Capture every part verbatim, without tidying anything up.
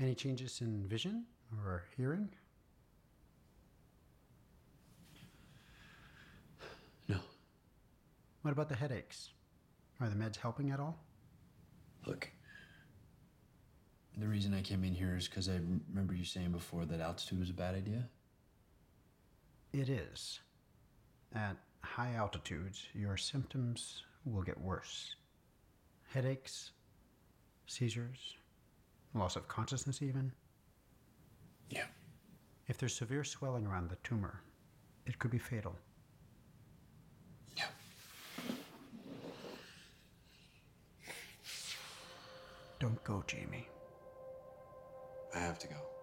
Any changes in vision or hearing? No. What about the headaches? Are the meds helping at all? Look, the reason I came in here is because I remember you saying before that altitude was a bad idea. It is. At high altitudes, your symptoms will get worse. Headaches, seizures, loss of consciousness even. Yeah. If there's severe swelling around the tumor, it could be fatal. Yeah. Don't go, Jamie. I have to go.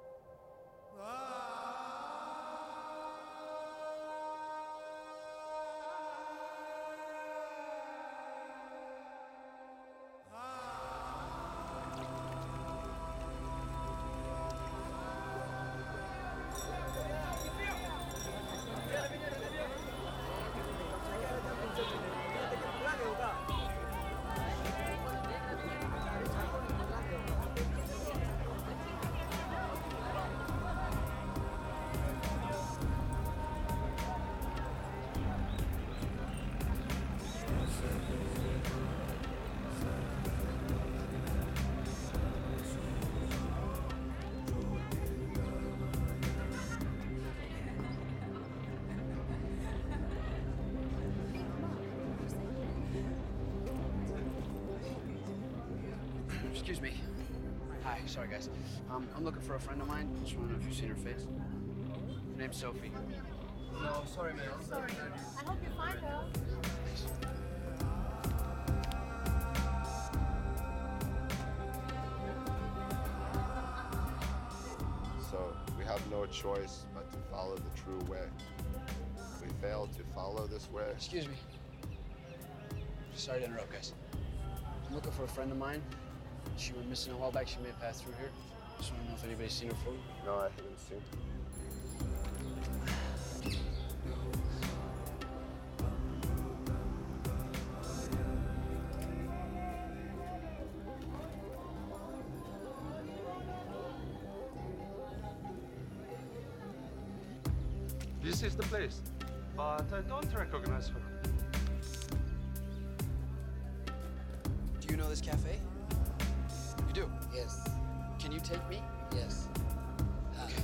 Excuse me. Hi, sorry guys. Um, I'm looking for a friend of mine. Just want to know if you've seen her face. Her name's Sophie. No, sorry, man. Sorry. I hope you find her. Thanks. So we have no choice but to follow the true way. If we fail to follow this way, Excuse me. Sorry to interrupt, guys. I'm looking for a friend of mine. She went missing a while back. She may have passed through here. Just want to know if anybody's seen her before. no, I haven't seen. This is the place, but I don't recognize her. Do you know this cafe? You do? Yes. Can you take me? Yes. Okay.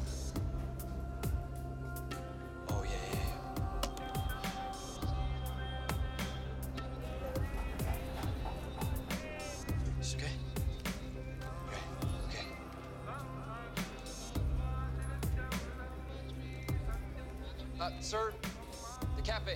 Oh, yeah, yeah, yeah. Is this okay? Okay, okay. Uh, sir, the cafe.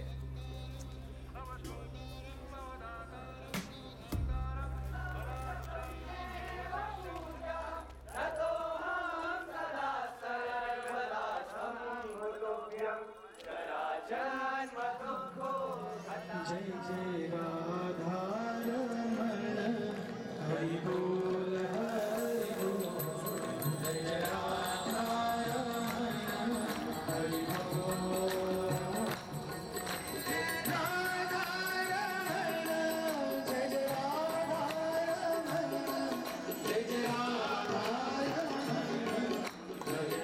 जय जय राधा रमण हरि बोल हरि बोल जय जय राधा रमण हरि बोल राधा रमण जय जय राधा रमण जय जय राधा रमण जय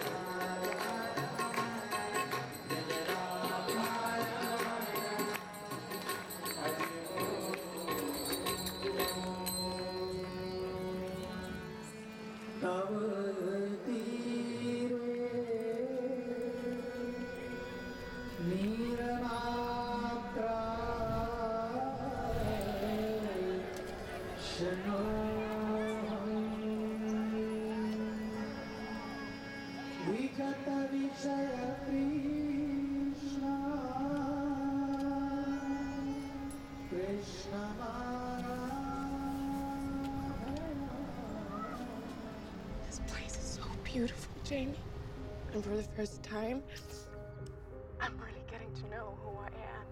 तव तीरे नीरमात्रा शनो विगत विषय Krishna Krishna This place is so beautiful, Jamie. And for the first time, I'm really getting to know who I am.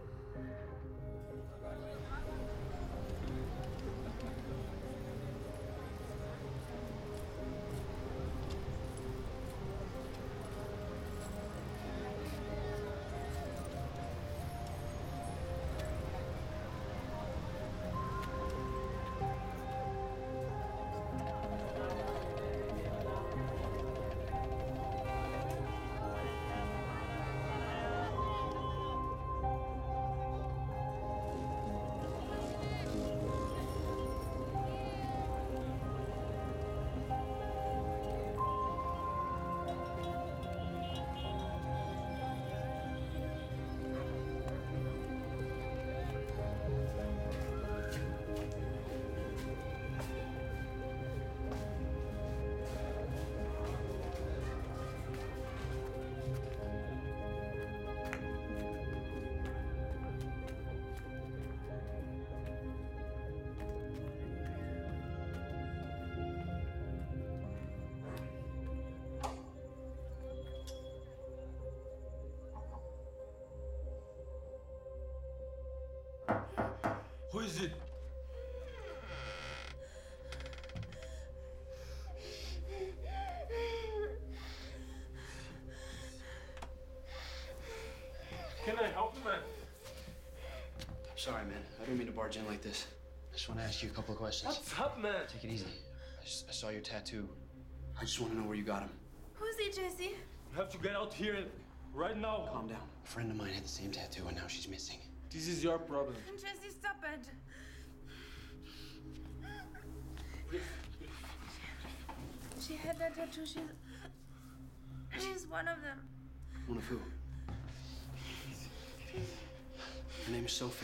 Who is it? Can I help you, man? I'm sorry, man. I didn't mean to barge in like this. I just want to ask you a couple of questions. What's up, man? Take it easy. I, just, I saw your tattoo. I just want to know where you got him. Who's he, Jesse? You have to get out here right now. Calm down. A friend of mine had the same tattoo, and now she's missing. This is your problem. Jesse, stop it. She had that tattoo. She's. She's one of them. One of who? Her name is Sophie.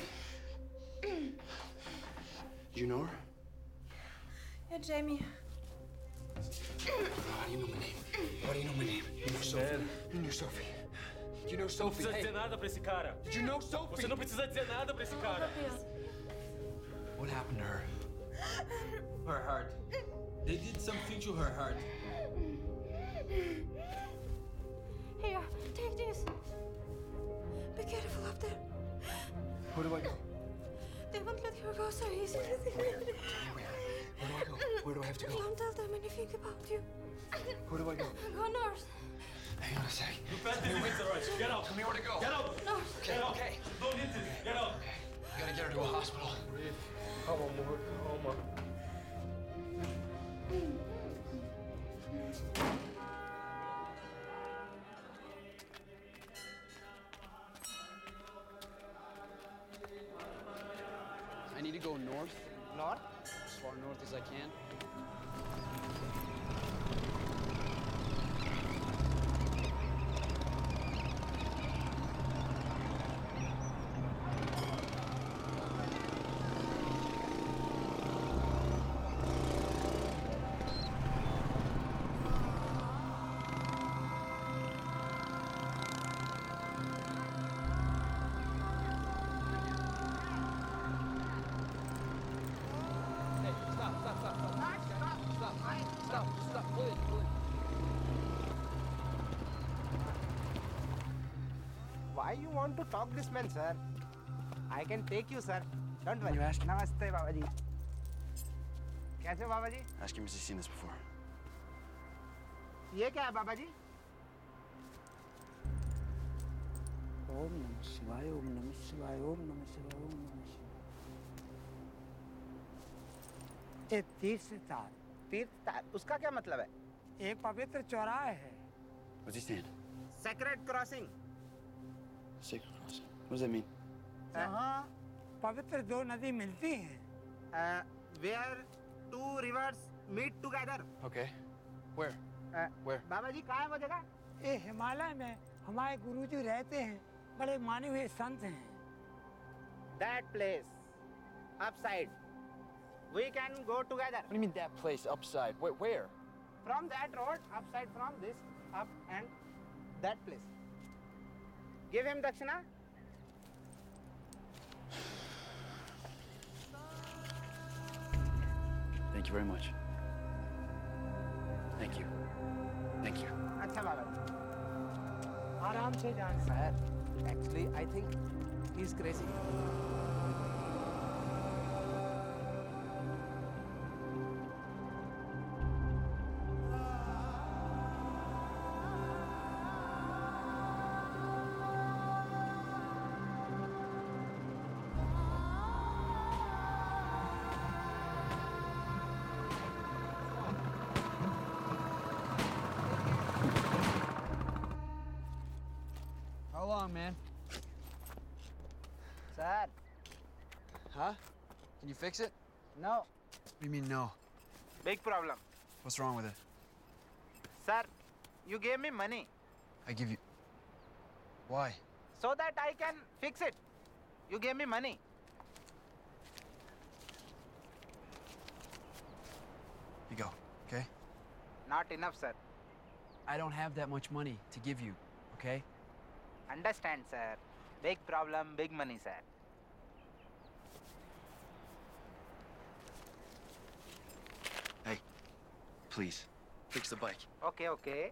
You know her? Yeah, Jamie. How do you know my name? How do you know my name? You know Sophie. Man. You knew Sophie. You know Sophie. Não precisa Hey, dizer nada pra esse cara. did you know Sophie? Você não precisa dizer nada pra esse cara. What happened to her? Her heart. They did something to her heart. Here, take this. Be careful up there. Where do I go? They won't let her go so easy. Where? Where do I go? Where do I have to go? Don't tell them anything about you. Where do I go? Go north. Hang on a sec. You pass the limits, all right. Get out. Tell me where to go. Get out. North. Get out. Okay. Don't need this. Get out. I gotta get her to a hospital. Breathe. Calma, amor. Calma. I need to go north, North? as far north as I can. Why you want to talk this man, sir? I can take you, sir. Don't worry. You ask him? Namaste, Baba ji. कैसे हो बाबा जी? Ask him, has he seen this before? ये क्या है बाबा जी? ओम नमः शिवाय, ओम नमः शिवाय, ओम नमः शिवाय, ओम नमः शिवाय। ये तीर्थ स्थान, तीर्थ स्थान, उसका क्या मतलब है? एक पवित्र चौराहा है। What's he saying? Sacred crossing. Sacred crossing. What does that mean? यहाँ पवित्र दो नदी मिलती हैं। Uh, where two rivers meet together. Okay. Where? Uh, Where? बाबा जी कहाँ है वो जगह? ये हिमालय में हमारे गुरुजी रहते हैं, बड़े माने हुए संत हैं। That place, upside. We can go together. What do you mean that place upside? Where? Where? From that road, upside from this, up and that place. Give him dakshina. Thank you very much. Thank you. Thank you. अच्छा बाबा जी। आराम से जान sir. Actually, I think he's crazy. How long, man? Sir, Huh? Can you fix it? no. What do you mean no? Big problem. What's wrong with it? Sir, you gave me money I give you. Why? so that I can fix it. You gave me money. You go, okay? Not enough, sir. I don't have that much money to give you, okay? Understand, sir. Big problem, big money, sir. Hey, please, fix the bike. Okay, okay.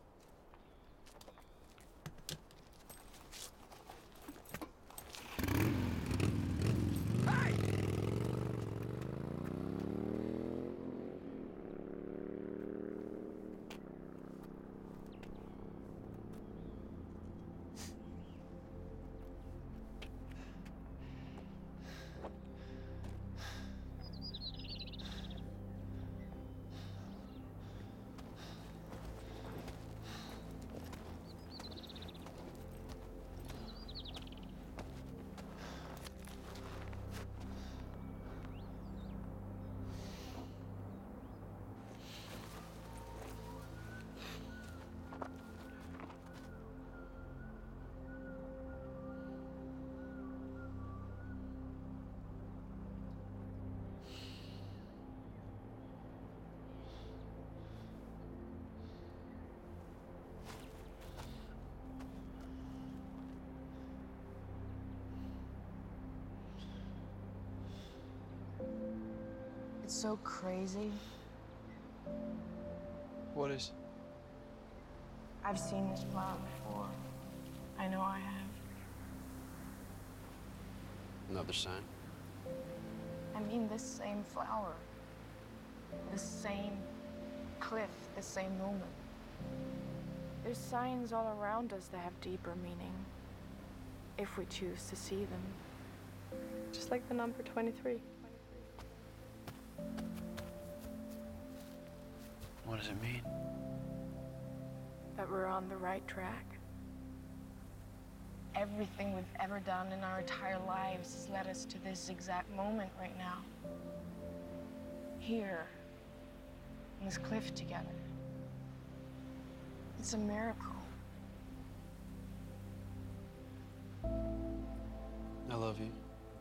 so crazy? What is? I've seen this flower before. I know I have. Another sign? I mean, this same flower. The same cliff, the same moment. There's signs all around us that have deeper meaning, if we choose to see them. Just like the number twenty-three. What does it mean? That we're on the right track. Everything we've ever done in our entire lives has led us to this exact moment right now. Here, on this cliff together. It's a miracle. I love you.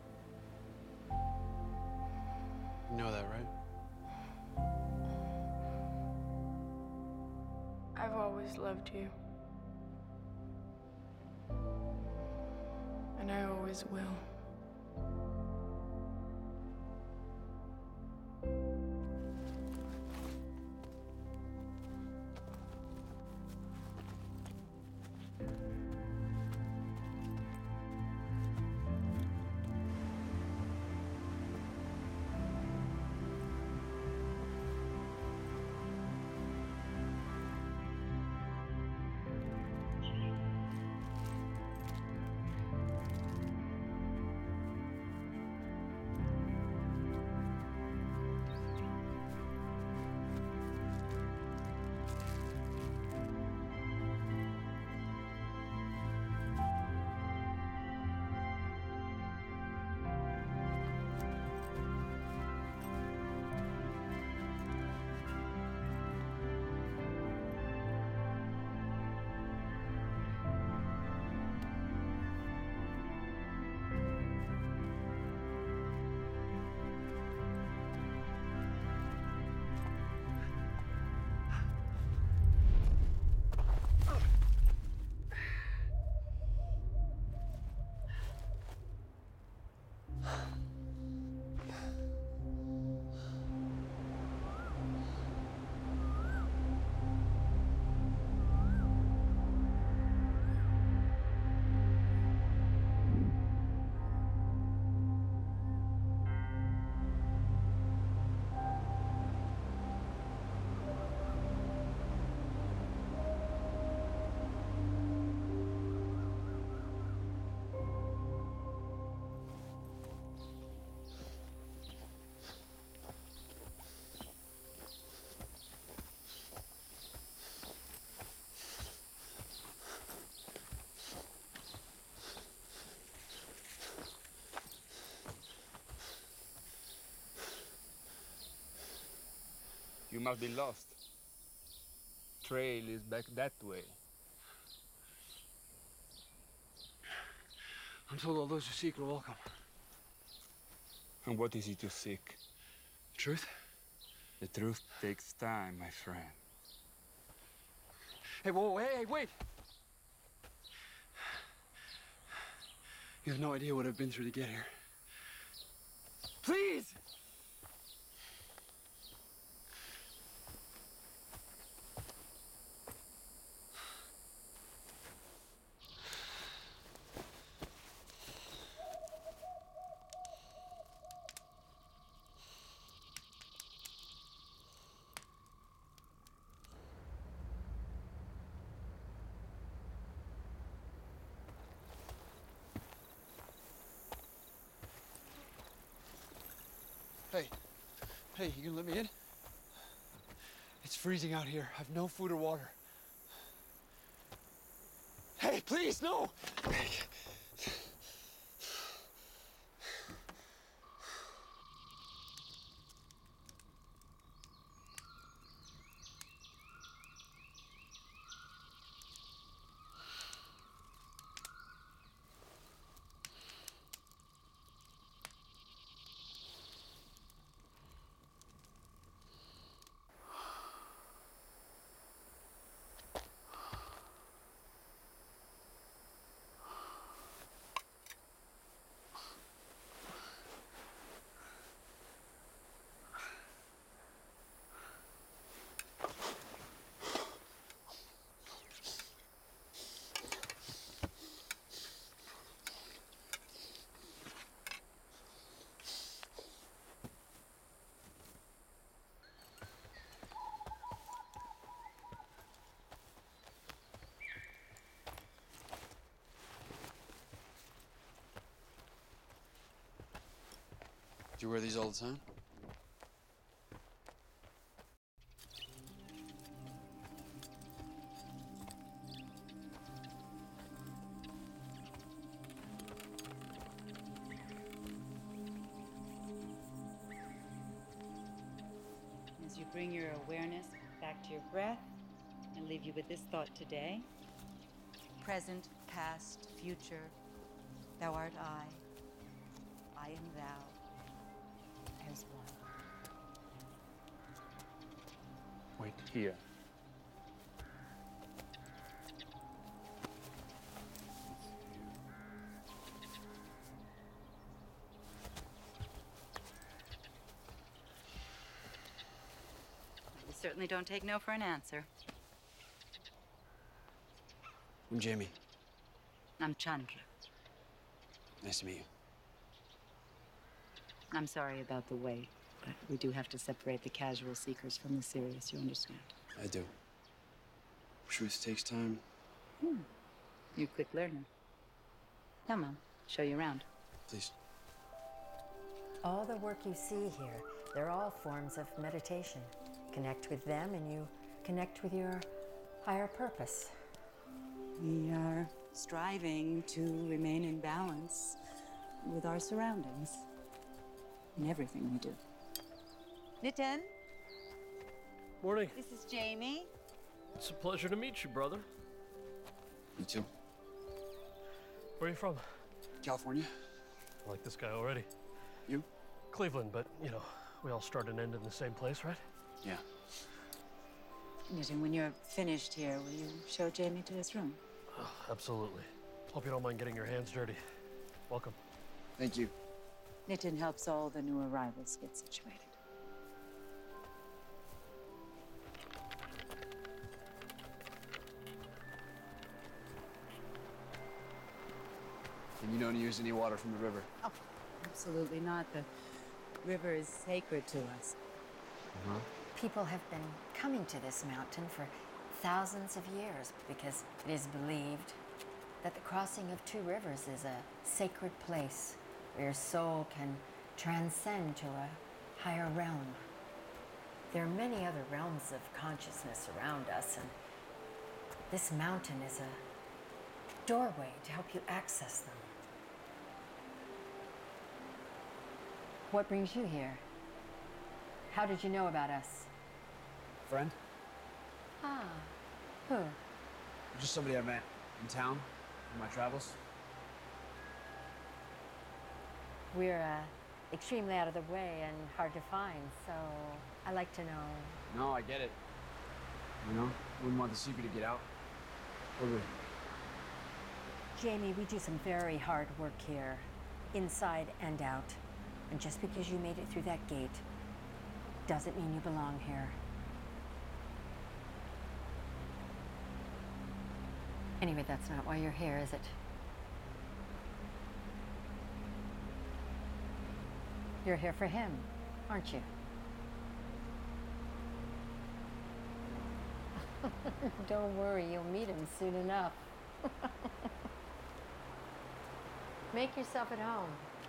You know that, right? I've always loved you. And I always will. You must be lost. Trail is back that way. I'm told all those who seek are welcome. And what is it to seek? Truth? The truth takes time, my friend. Hey, whoa, whoa, hey, hey, wait! You have no idea what I've been through to get here. Please! Hey, hey, you gonna let me in? It's freezing out here. I've no food or water. Hey, please, no! you wear these all the time? As you bring your awareness back to your breath and leave you with this thought today, present, past, future, thou art I, I am thou, as one. Wait here. You certainly don't take no for an answer. I'm Jamie. I'm Chandra. Nice to meet you. I'm sorry about the wait, but we do have to separate the casual seekers from the serious, you understand? I do. Truth takes time. Hmm. You're a quick learner. Come on, show you around. Please. All the work you see here, they're all forms of meditation. Connect with them and you connect with your higher purpose. We are striving to remain in balance with our surroundings in everything we do. Nitin, Morning. this is Jamie. It's a pleasure to meet you, brother. You too. Where are you from? California. I like this guy already. You? Cleveland, but, you know, we all start and end in the same place, right? Yeah. Nitin, when you're finished here, will you show Jamie to his room? Oh, absolutely. Hope you don't mind getting your hands dirty. Welcome. Thank you. Nitin helps all the new arrivals get situated. And you don't use any water from the river? Oh, absolutely not. The river is sacred to us. Uh-huh. People have been coming to this mountain for thousands of years because it is believed that the crossing of two rivers is a sacred place where your soul can transcend to a higher realm. There are many other realms of consciousness around us, and this mountain is a doorway to help you access them. What brings you here? How did you know about us? Friend? Ah, who? Just somebody I met in town in my travels. We're uh, extremely out of the way and hard to find, so I like to know. No, I get it. You know, wouldn't want the secret to get out. Would we? Jamie, we do some very hard work here, inside and out. And just because you made it through that gate doesn't mean you belong here. Anyway, that's not why you're here, is it? You're here for him, aren't you? Don't worry, you'll meet him soon enough. Make yourself at home.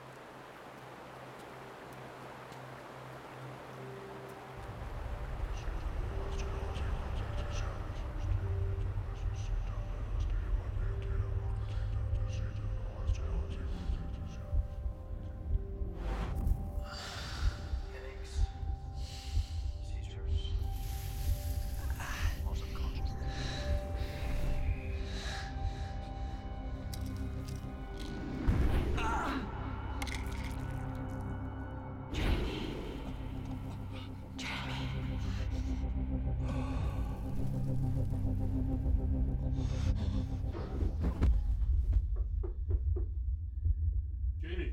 Jamie!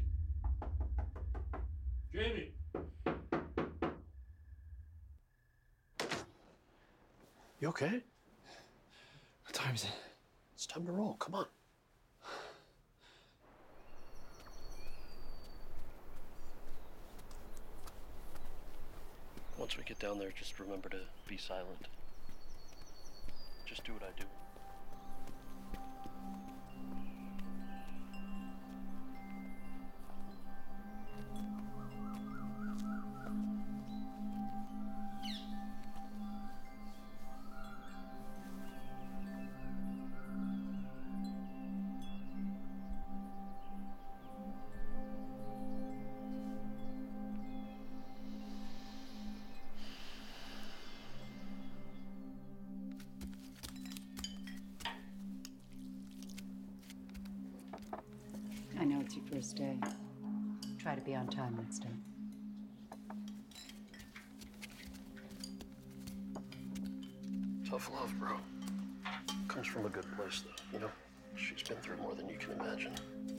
Jamie! You okay? What time is it? It's time to roll, come on. Once we get down there, just remember to be silent. Just do what I do. first day. Try to be on time next time. Tough love, bro. Comes from a good place, though, you know? She's been through more than you can imagine.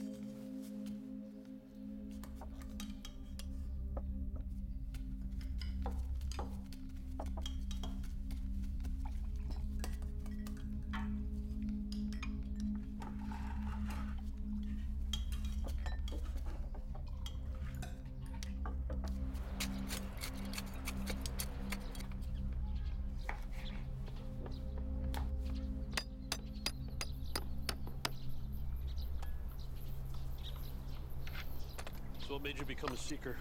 So what made you become a seeker?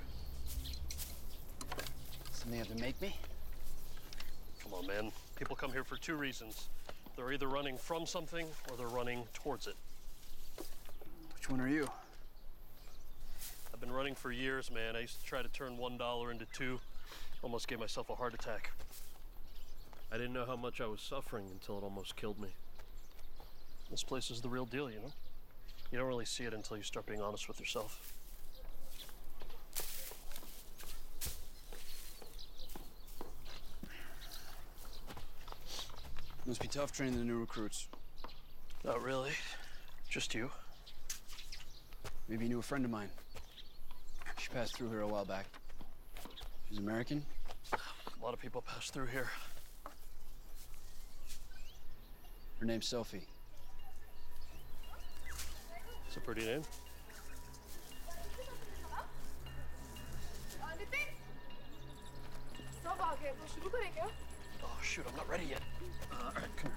Something have to make me? Come on, man. People come here for two reasons. They're either running from something or they're running towards it. Which one are you? I've been running for years, man. I used to try to turn one dollar into two. Almost gave myself a heart attack. I didn't know how much I was suffering until it almost killed me. This place is the real deal, you know? You don't really see it until you start being honest with yourself. Must be tough training the new recruits. Not really. Just you. Maybe you knew a friend of mine. She passed through here a while back. She's American? A lot of people pass through here. Her name's Sophie. It's a pretty name. Oh, shoot, I'm not ready yet. Uh, all right, come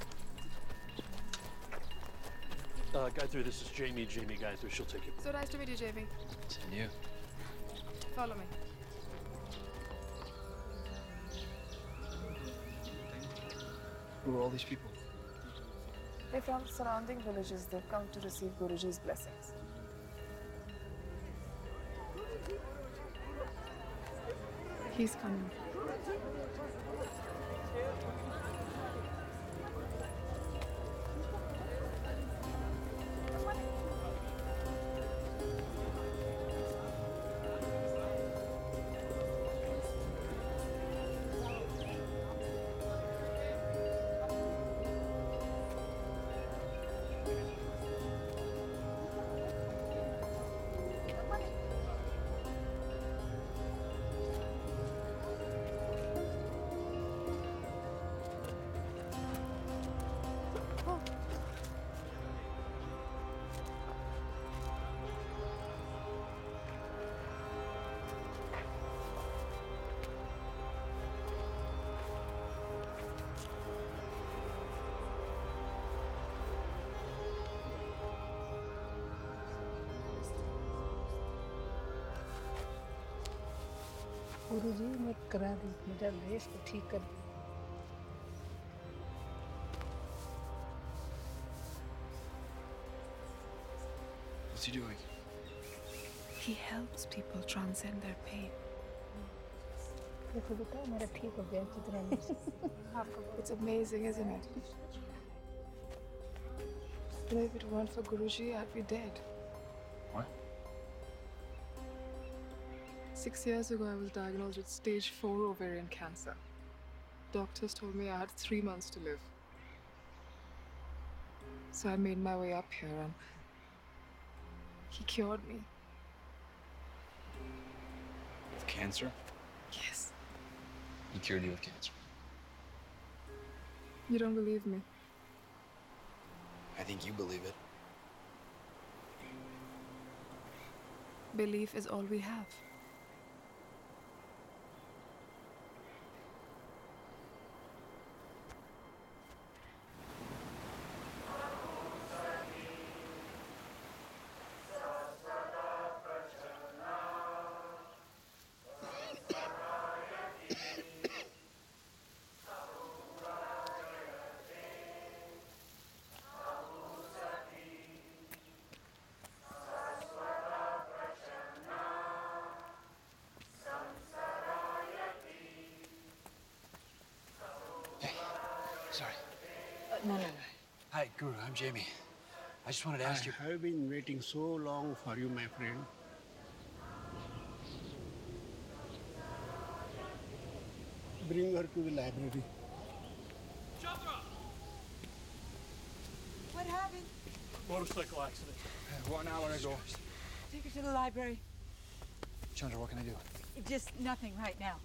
here. Uh, Guy through, this is Jamie. Jamie, Guy through, she'll take you. So nice to meet you, Jamie. And you. Follow me. Who are all these people? They're from surrounding villages. They've come to receive Guruji's blessings. He's coming. Guruji मैं करा दी मेरा race को ठीक कर दी What's he doing? He helps people transcend their pain. देखो बेटा मेरा ठीक हो गया कितना It's amazing, isn't it? You know, if it weren't for Guruji, I'd be dead. What? Six years ago, I was diagnosed with stage four ovarian cancer. Doctors told me I had three months to live. So I made my way up here and he cured me. Of cancer? Yes. He cured you of cancer. You don't believe me? I think you believe it. Belief is all we have. Sorry. Uh, no, no, no. Hi, Guru. I'm Jamie. I just wanted to ask I you. I have been waiting so long for you, my friend. Bring her to the library. Chandra! What happened? Motorcycle accident. One hour ago. Take her to the library. Chandra, what can I do? Just nothing right now.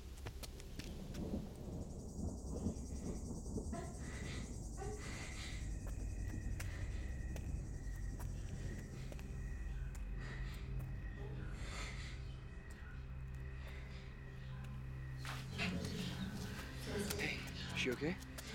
Hey, is she okay?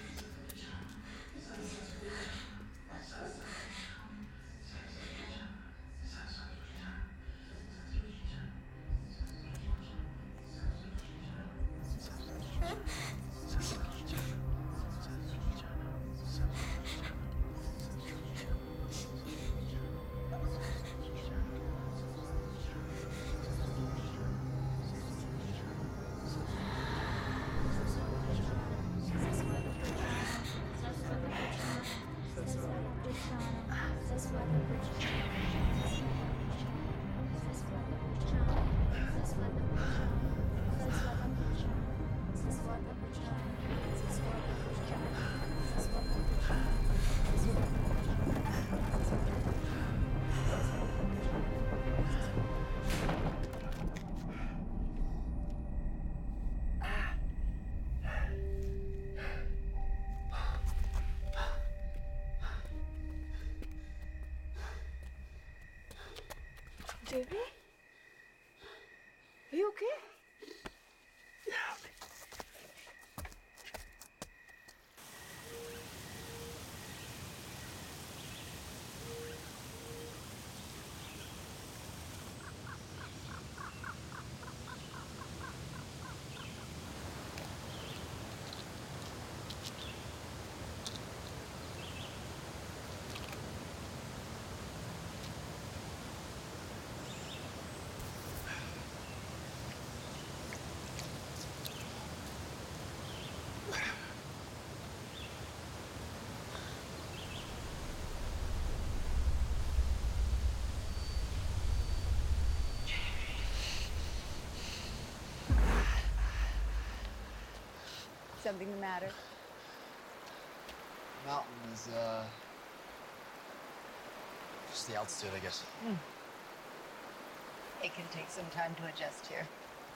Devi? Are you okay? Something the matter? Mountain is, uh... just the altitude, I guess. Hmm. It can take some time to adjust here.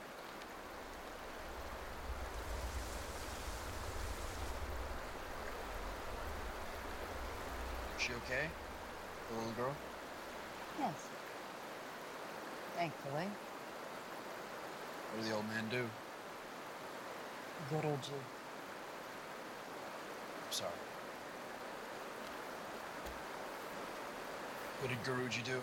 Is she okay? The little girl? Yes. Thankfully. What did the old man do? Guruji. I'm sorry. What did Guruji do?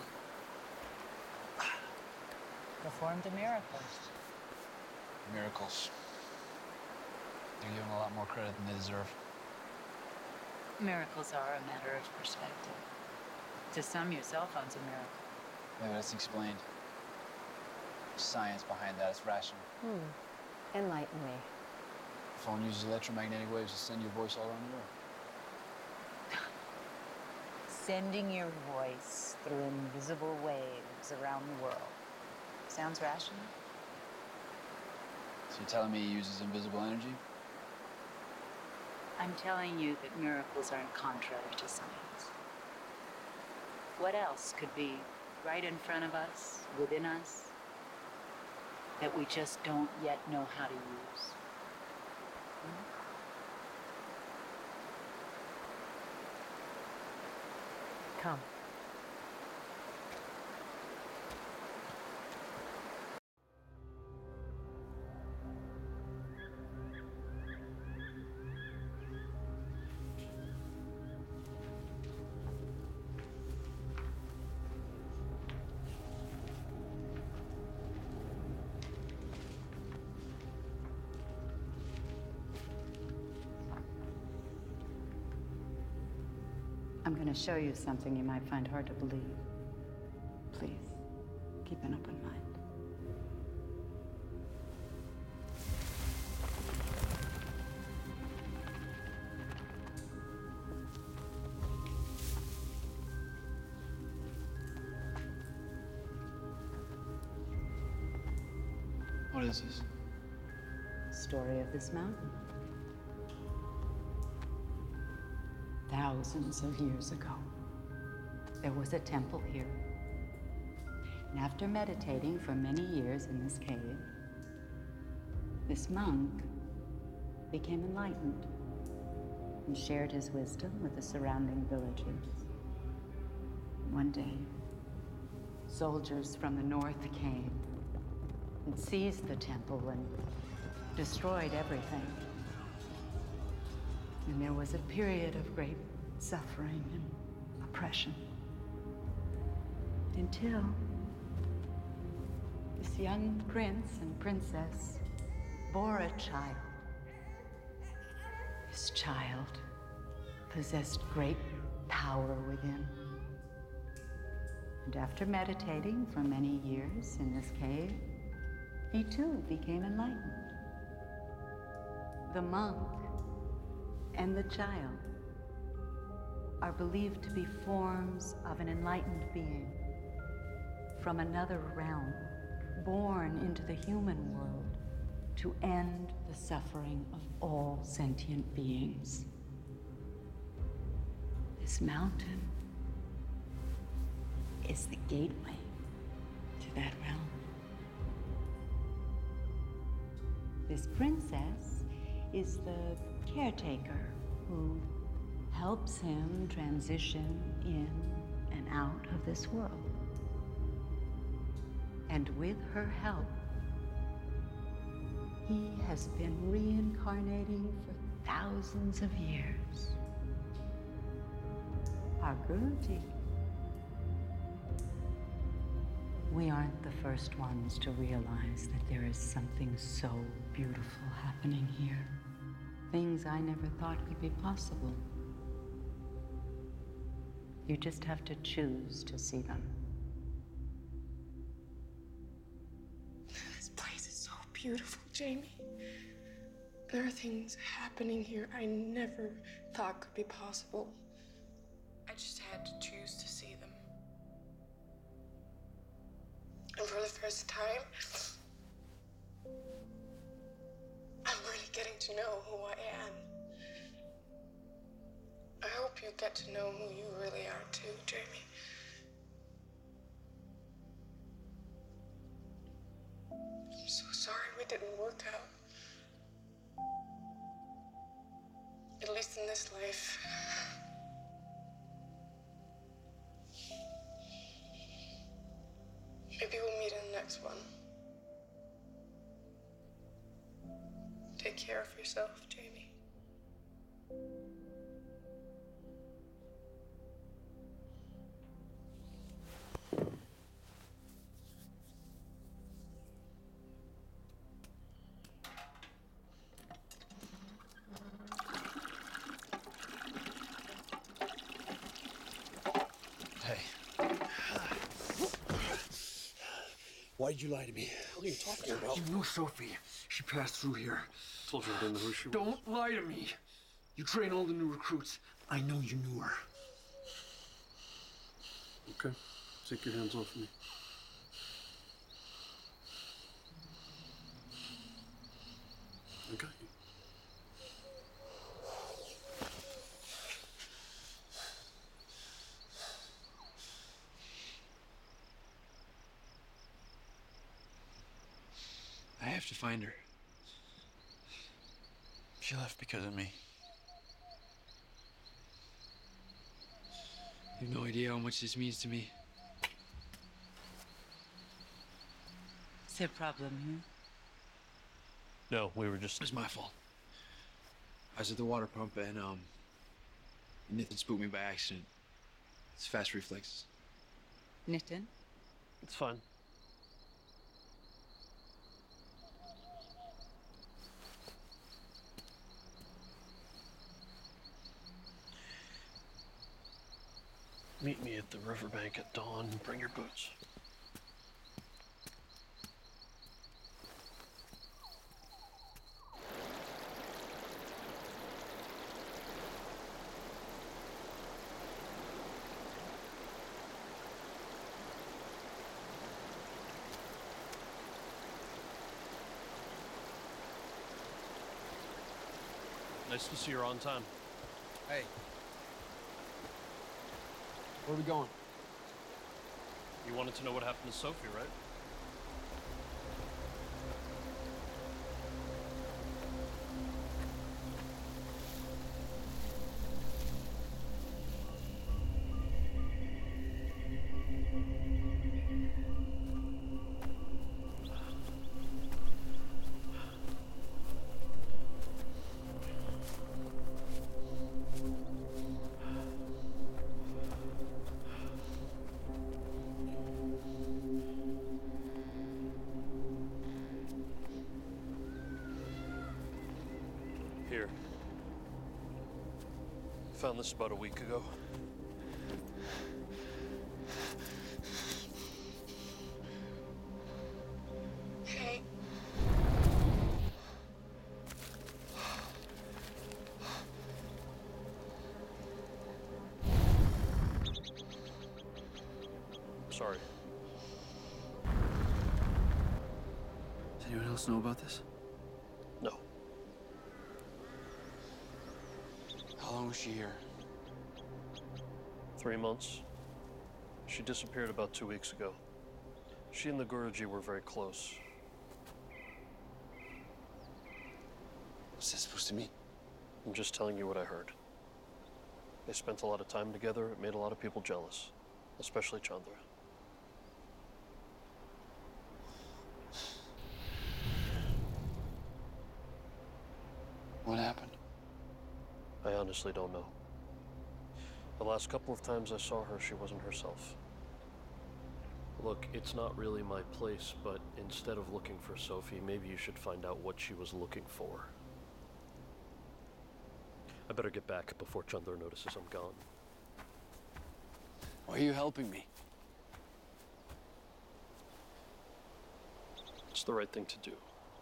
Performed a miracle. Miracles. They're given a lot more credit than they deserve. Miracles are a matter of perspective. To some, your cell phone's a miracle. Maybe that's explained. There's science behind that. It's rational. Hmm. Enlighten me. The phone uses electromagnetic waves to send your voice all around the world. Sending your voice through invisible waves around the world. Sounds rational? So you're telling me he uses invisible energy? I'm telling you that miracles aren't contrary to science. What else could be right in front of us, within us, that we just don't yet know how to use? Hmm? Come. I'm going to show you something you might find hard to believe. Please, keep an open mind. What is this? Story of this mountain. Thousands of years ago, there was a temple here. And after meditating for many years in this cave, this monk became enlightened and shared his wisdom with the surrounding villagers. One day, soldiers from the north came and seized the temple and destroyed everything. And there was a period of great suffering and oppression. Until this young prince and princess bore a child. This child possessed great power within. And after meditating for many years in this cave, he too became enlightened. The monk and the child are believed to be forms of an enlightened being from another realm, born into the human world to end the suffering of all sentient beings. This mountain is the gateway to that realm. This princess is the caretaker who helps him transition in and out of this world. And with her help, he has been reincarnating for thousands of years. Our Guruji. We aren't the first ones to realize that there is something so beautiful happening here. Things I never thought could be possible. You just have to choose to see them. This place is so beautiful, Jamie. There are things happening here I never thought could be possible. I just had to choose to see them. And for the first time, I'm really getting to know who I am. I hope you get to know who you really are too, Jamie. I'm so sorry we didn't work out. At least in this life. Maybe we'll meet in the next one. Take care of yourself, Jamie. Why did you lie to me? What are you talking about? You know Sophie. She passed through here. Told you I didn't know who she was. Don't lie to me. You train all the new recruits. I know you knew her. Okay. Take your hands off me. I got you. I have to find her. She left because of me. You have no idea how much this means to me. Is there a problem here? No, we were just... It was my fault. I was at the water pump and, um... Nitin spooked me by accident. It's fast reflexes. Nitin? It's fine. Meet me at the riverbank at dawn and bring your boots. Nice to see you're on time. Hey. Where are we going? You wanted to know what happened to Sophie, right? Here. Found this about a week ago. Hey. Sorry. Does anyone else know about this? No. How long was she here? Three months. She disappeared about two weeks ago. She and the Guruji were very close. What's this supposed to mean? I'm just telling you what I heard. They spent a lot of time together. It made a lot of people jealous, especially Chandra. What happened? I honestly don't know. The last couple of times I saw her, she wasn't herself. Look, it's not really my place, but instead of looking for Sophie, maybe you should find out what she was looking for. I better get back before Chandra notices I'm gone. Why are you helping me? It's the right thing to do.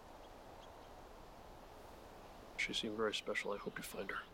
She seemed very special. I hope you find her.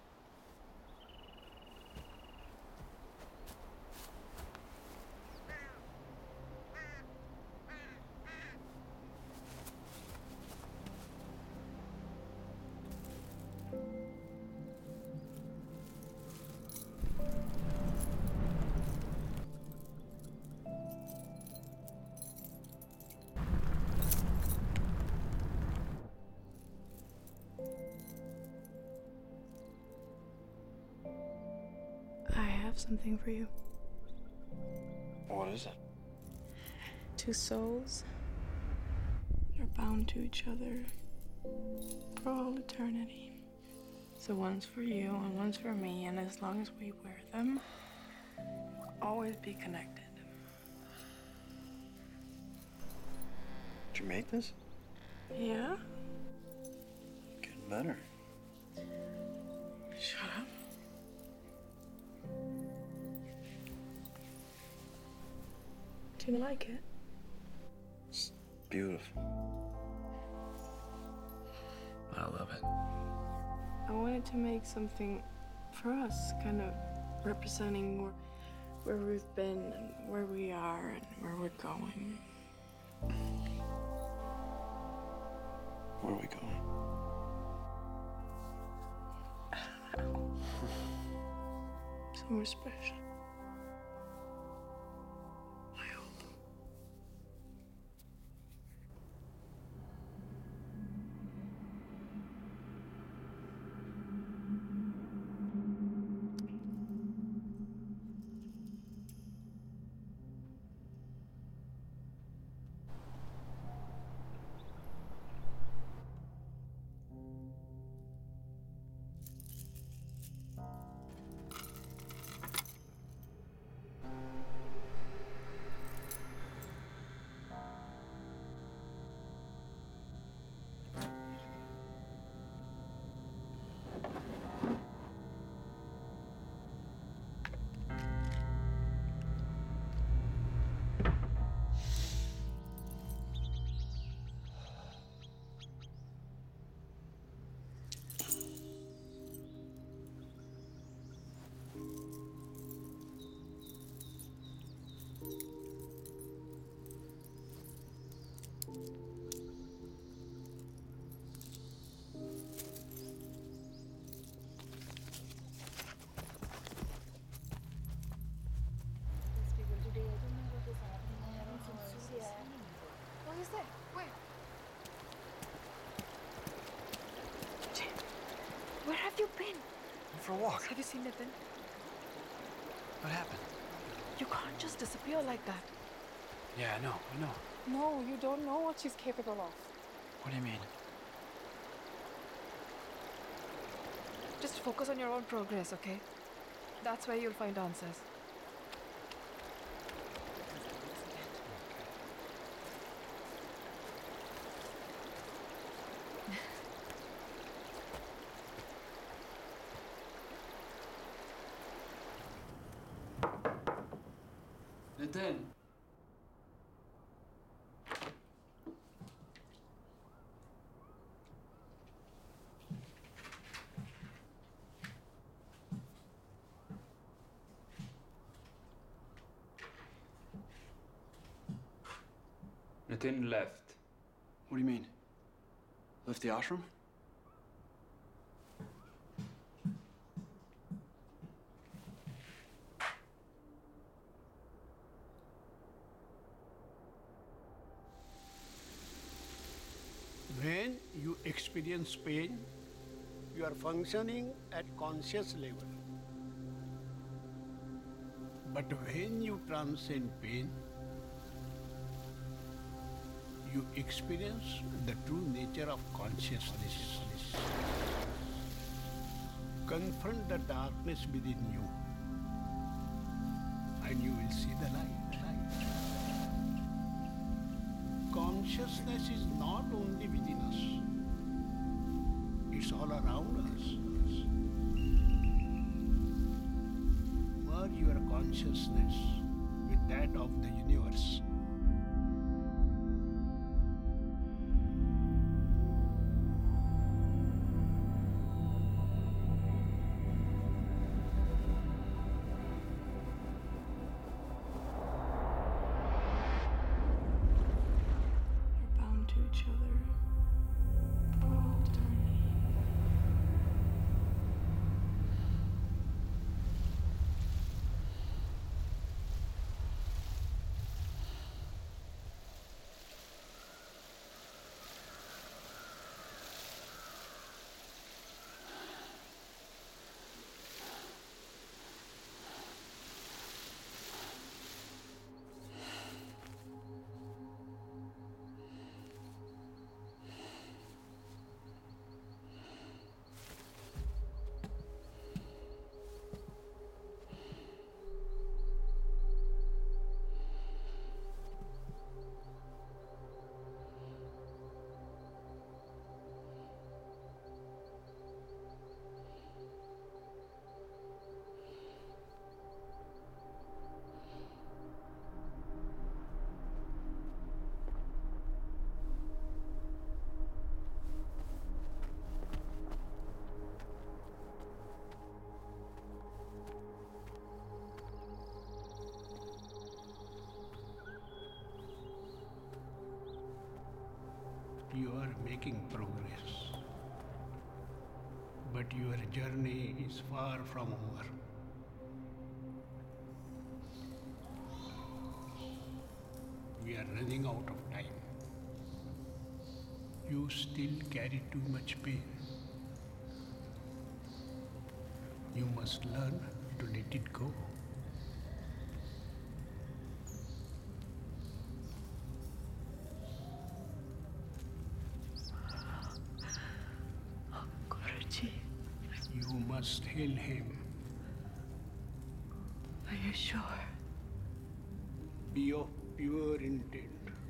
I have something for you. What is it? Two souls are bound to each other for all eternity. So one's for you and one's for me, and as long as we wear them, we'll always be connected. Did you make this? Yeah? Getting better. Shut up. Do you like it? It's beautiful. I love it. I wanted to make something for us, kind of representing where, where we've been and where we are and where we're going. Where are we going? Somewhere special. say? Where? Jay, where have you been? For a walk. Have you seen Nathan? What happened? You can't just disappear like that. Yeah, I know, I know. No, you don't know what she's capable of. What do you mean? Just focus on your own progress, okay? That's where you'll find answers. Nathan. Nathan left. What do you mean? Left the ashram? When you experience pain, you are functioning at conscious level. But when you transcend pain, you experience the true nature of consciousness. Confront the darkness within you, and you will see the light. Consciousness is not only within us, it's all around us. Merge your consciousness with that of the universe. To each other for all eternity. You are making progress, but your journey is far from over. We are running out of time. You still carry too much pain. You must learn to let it go. You must hail him. Are you sure? Be of pure intent.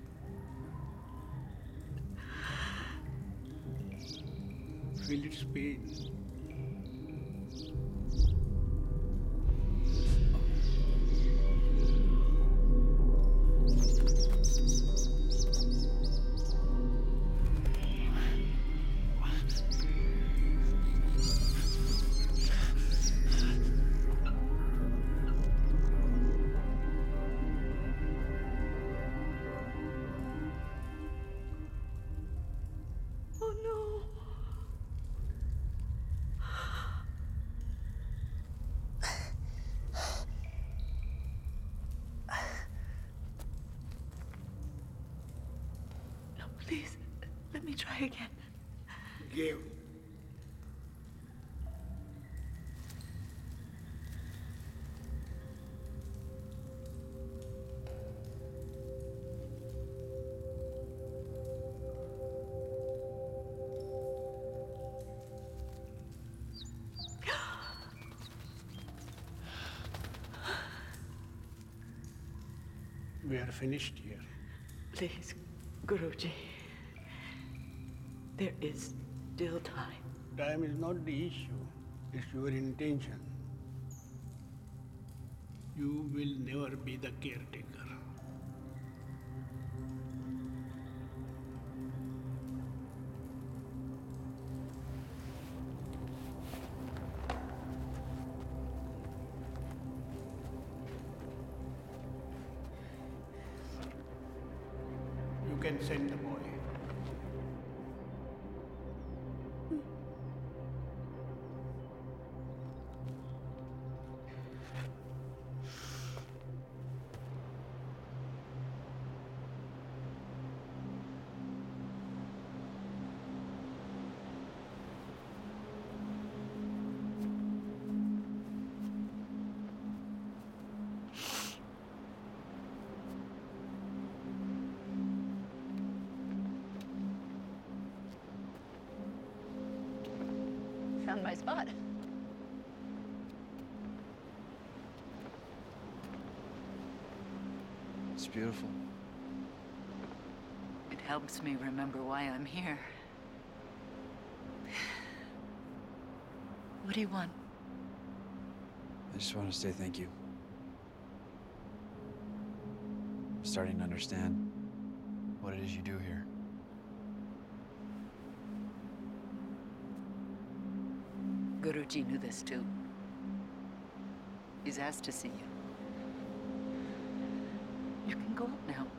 Feel its pain. me try again. Give. We are finished here. Please, Guruji. There is still time. Time is not the issue, it's your intention. You will never be the caretaker. You can send the boy. Found my spot. It's beautiful. It helps me remember why I'm here. What do you want? I just want to say thank you. I'm starting to understand what it is you do here. Guruji knew this too. He's asked to see you. You can go up now.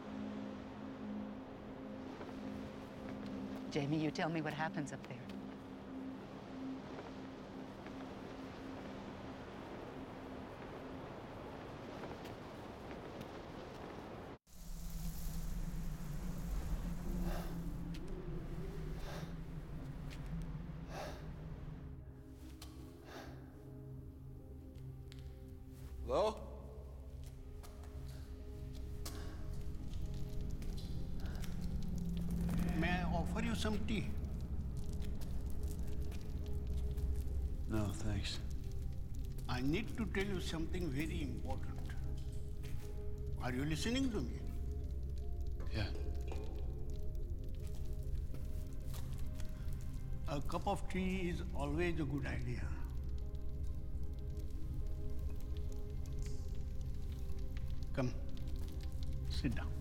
Jamie, you tell me what happens up there. Hello? May I offer you some tea? No, thanks. I need to tell you something very important. Are you listening to me? Yeah. A cup of tea is always a good idea. Come, sit down.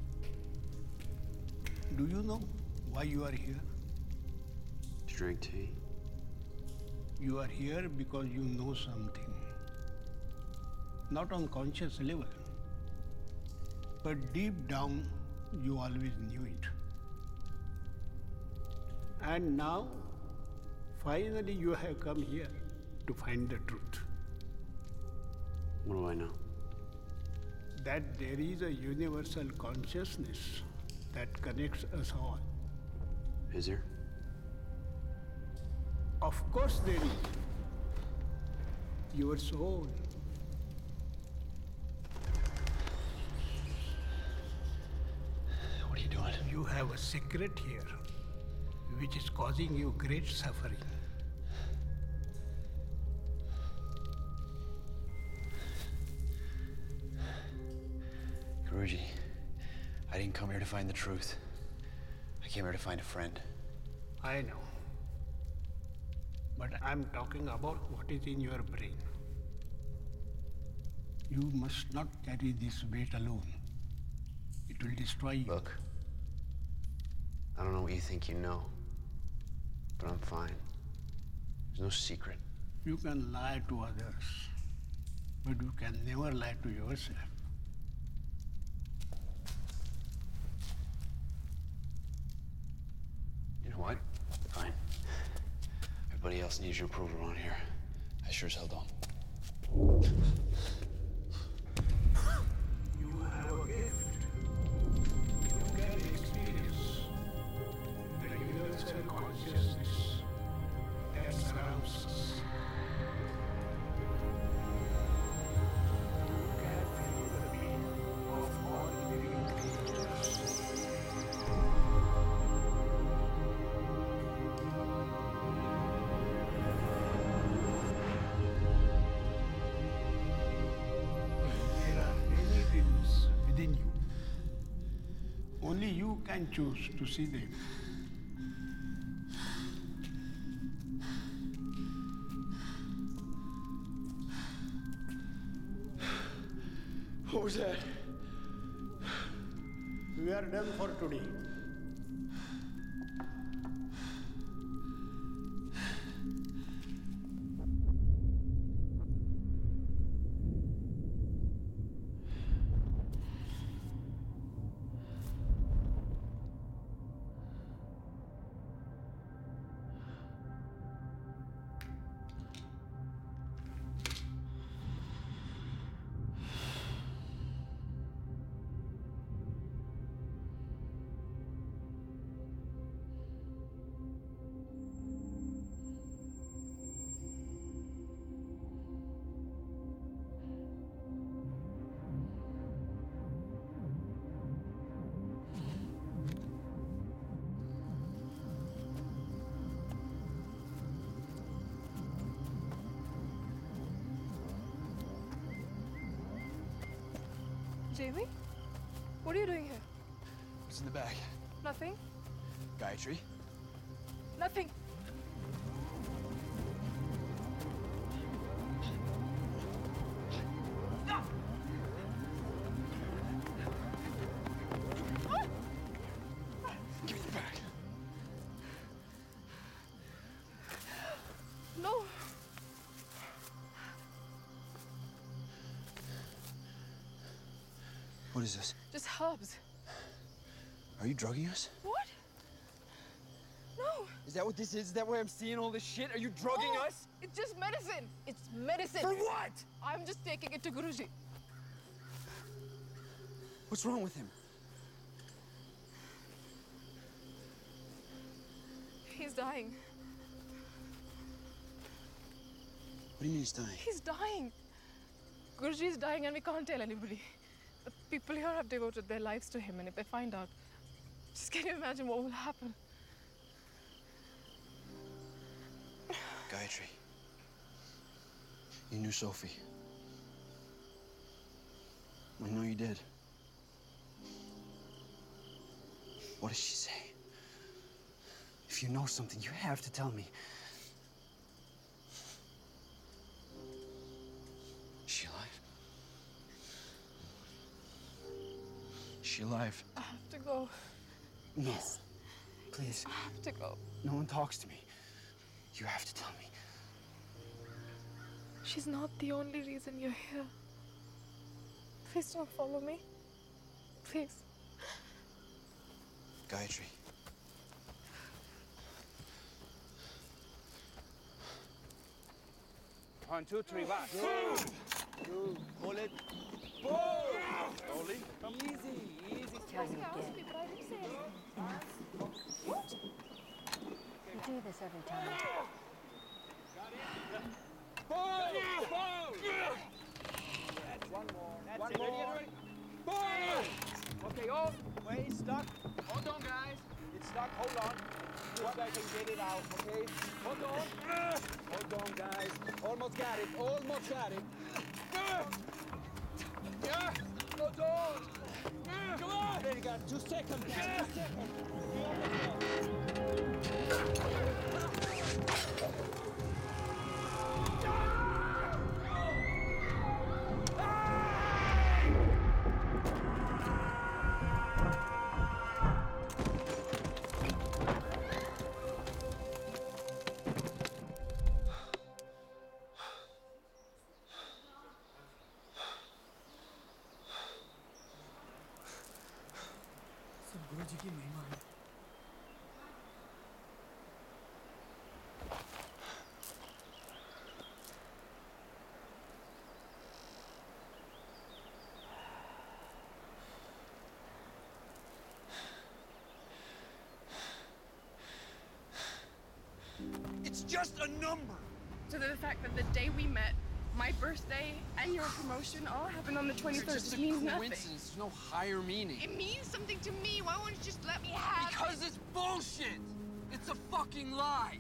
Do you know why you are here? To drink tea? You are here because you know something. Not on conscious level, but deep down you always knew it. And now, finally you have come here to find the truth. What do I know? That there is a universal consciousness that connects us all. Is there? Of course there is. Your soul. What are you doing? You have a secret here, which is causing you great suffering. Guruji, I didn't come here to find the truth. I came here to find a friend. I know. But I'm talking about what is in your brain. You must not carry this weight alone. It will destroy you. Look, I don't know what you think you know, but I'm fine. There's no secret. You can lie to others, but you can never lie to yourself. You know what? Fine. Everybody else needs your approval around here. I sure as hell don't. You have a gift. You can experience the can choose to see them. What was that? We are done for today. Jamie? What are you doing here? What's in the bag? Nothing? Gayatri? Nothing. Give me the bag. No. What is this? Just herbs. Are you drugging us? What? No. Is that what this is? Is that why I'm seeing all this shit? Are you drugging No. us? It's just medicine. It's medicine. For what? I'm just taking it to Guruji. What's wrong with him? He's dying. What do you mean he's dying? He's dying. Guruji is dying and we can't tell anybody. The people here have devoted their lives to him, and if they find out, just can you imagine what will happen? Gayatri. You knew Sophie. I know you did. What does she say? If you know something, you have to tell me. Is she alive? Is she alive? I have to go. No. Please. I have to go. No one talks to me. You have to tell me. She's not the only reason you're here. Please don't follow me. Please. Gayatri. One, two, three, one. You hold it. Slowly. Easy, easy. Tell you again. What? You do this every time. One more. That's one it. More. Okay, oh, wait, stuck. Hold on, guys. It's stuck. Hold on. What I can get it out, okay? Hold on. Hold on, guys. Almost got it. Almost got it. Yeah. Hold on. Come on. There you go. Two seconds, guys. Two seconds. गुरुजी की महिमा है। It's just a number. So the fact that the day we met, my birthday and your promotion all happened on the twenty-third It's just just a means nothing. coincidence. There's no higher meaning. It means something to me. Why won't you just let me have Because it? it's bullshit. It's a fucking lie.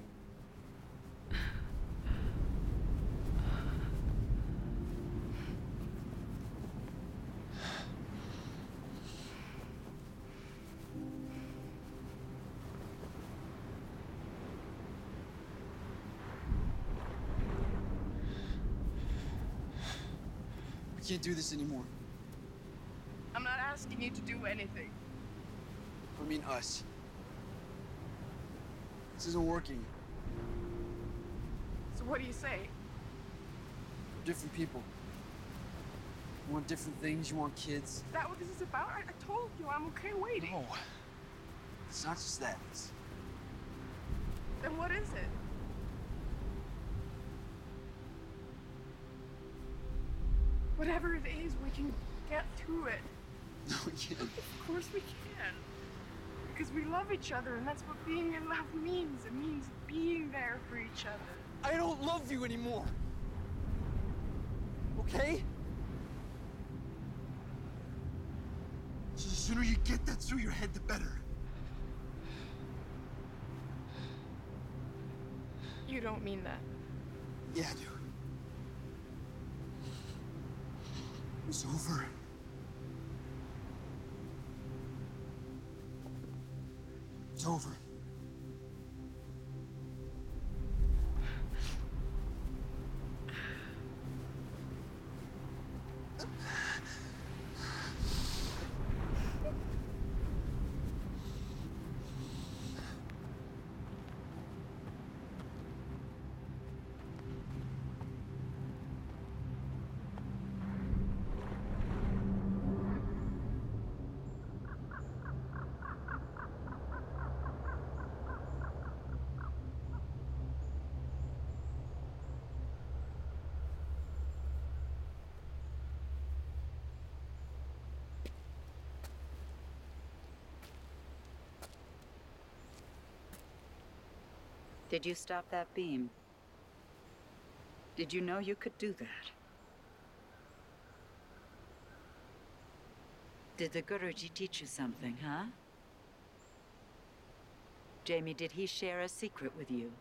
We can't do this anymore. I'm not asking you to do anything. I mean us. This isn't working. So what do you say? We're different people. You want different things, you want kids. Is that what this is about? I, I told you I'm okay waiting. No. It's not just that. It's... Then what is it? Whatever it is, we can get to it. No, we can't. Of course we can. Because we love each other, and that's what being in love means. It means being there for each other. I don't love you anymore. Okay? So the sooner you get that through your head, the better. You don't mean that. Yeah, I do. It's over. It's over. Did you stop that beam? Did you know you could do that? Did the Guruji teach you something, huh? Jamie, did he share a secret with you?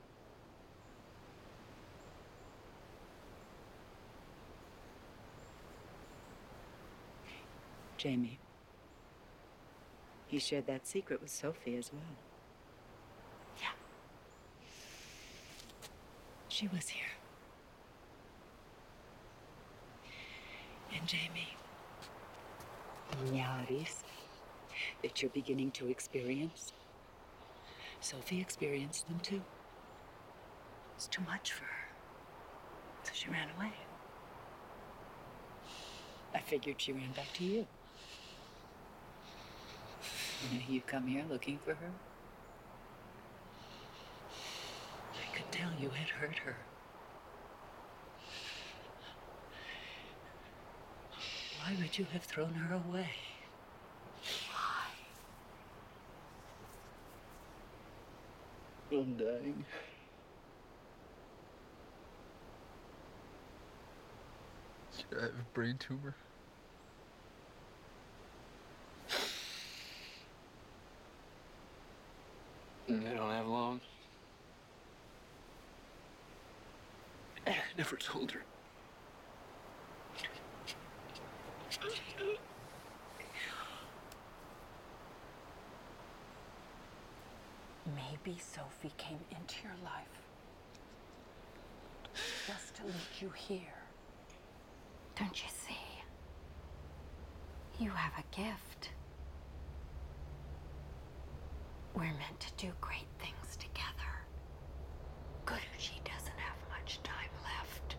Jamie, he shared that secret with Sophie as well. She was here. And Jamie, Nyaris that you're beginning to experience, Sophie experienced them too. It's too much for her, so she ran away. I figured she ran back to you. You know, you come here looking for her. I could tell you had hurt her. Why would you have thrown her away? Why? I'm dying. I have a brain tumor. I don't have long. I never told her. Maybe Sophie came into your life just to lead you here. Don't you see? You have a gift. We're meant to do great things together. Guruji doesn't have much time left.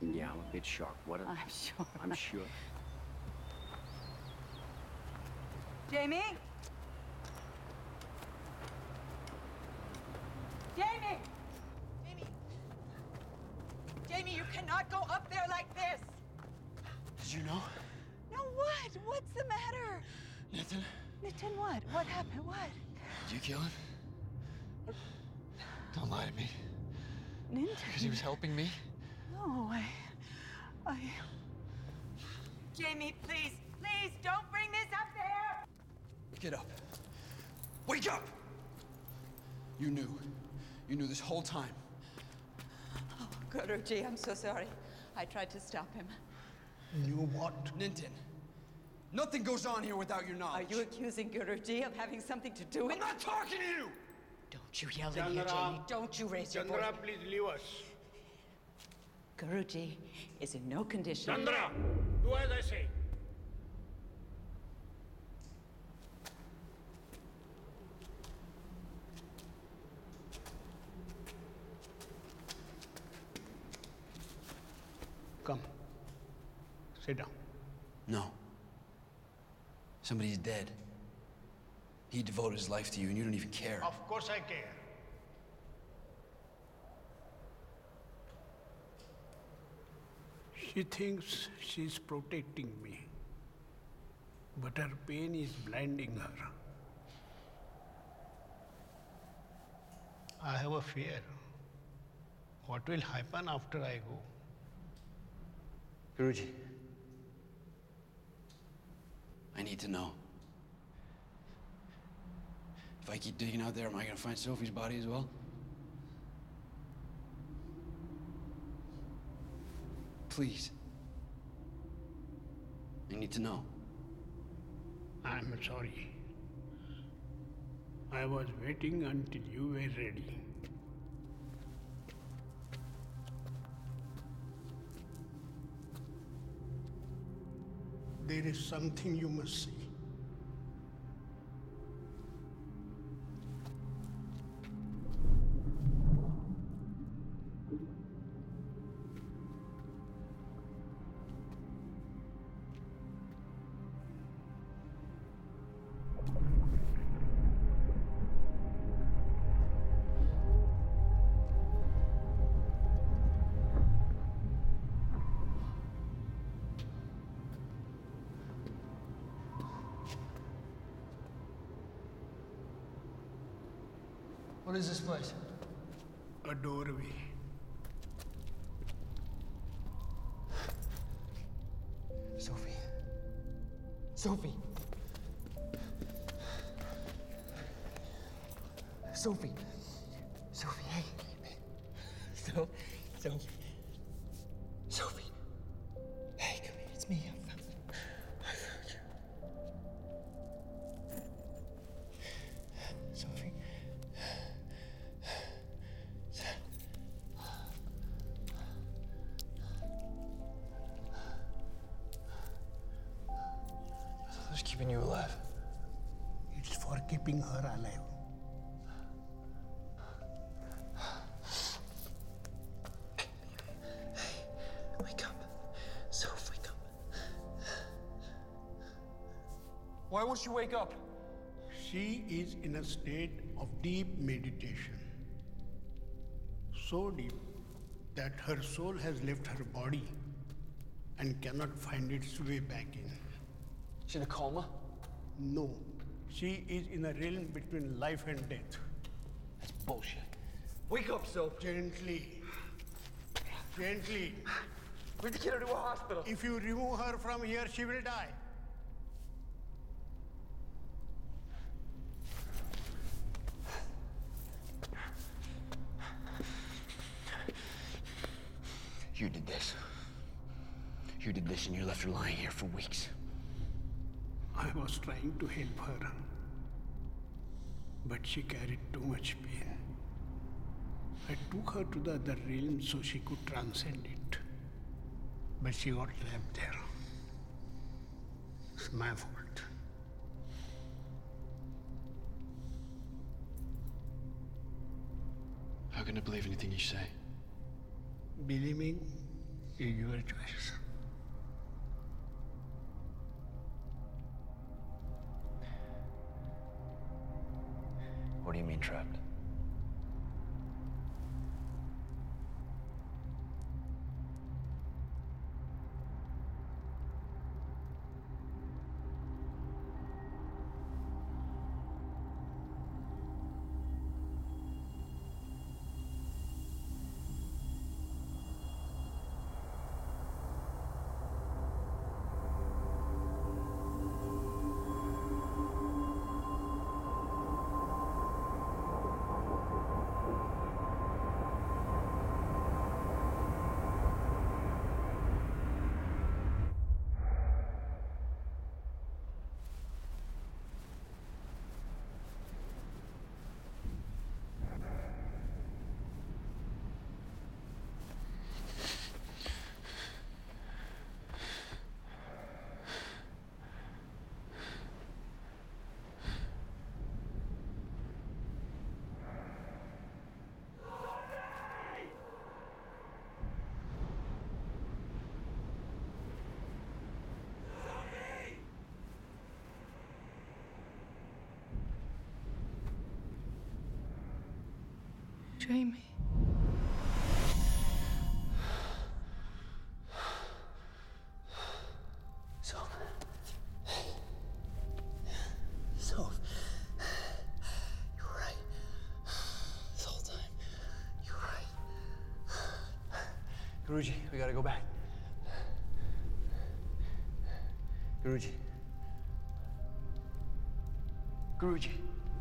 Yeah, I'm a bit shocked. What? A, I'm sure. I'm sure. Jamie? Jamie! Jamie! Jamie, you cannot go up there like this! Did you know? No, what? What's the matter? Nathan? Nitin, what? What happened? What? Did you kill him? Don't lie to me. Nitin? Because he was helping me? No, I... I... Jamie, please, please, don't bring this up there! Get up. Wake up! You knew. You knew this whole time. Oh, Guruji, I'm so sorry. I tried to stop him. Knew what? Nitin, nothing goes on here without your knowledge. Are you accusing Guruji of having something to do with... I'm not talking to you! Don't you yell in here, Jamie. Don't you raise your voice. Chandra, please leave us. Guruji is in no condition... Chandra, do as I say. Come. Sit down. No. Somebody's dead. He devoted his life to you and you don't even care. Of course I care. She thinks she's protecting me, but her pain is blinding her. I have a fear. What will happen after I go? Guruji, I need to know. If I keep digging out there, am I gonna find Sophie's body as well? Please. I need to know. I'm sorry. I was waiting until you were ready. There is something you must see. What is this place? A doorway. Sophie. Sophie. Sophie. Sophie, hey. So, Sophie. Sophie. Hey, come here. It's me. I found you. I found you. Sophie. Who's keeping you alive? It's for keeping her alive. Wake up. Soph, wake up. Why won't you wake up? She is in a state of deep meditation. So deep that her soul has left her body and cannot find its way back in. She's in a coma? No. She is in a realm between life and death. That's bullshit. Wake up, Soph. Gently. Gently. We have to get her to a hospital. If you remove her from here, she will die. You did this. You did this and you left her lying here for weeks. I was trying to help her, but she carried too much pain. I took her to the other realm so she could transcend it. But she got trapped there. It's my fault. How can I believe anything you say? Believing is your choice. What do you mean, trapped? Jamie. Soph. Soph. You were right. This whole time. You were right. Guruji, we gotta go back. Guruji. Guruji.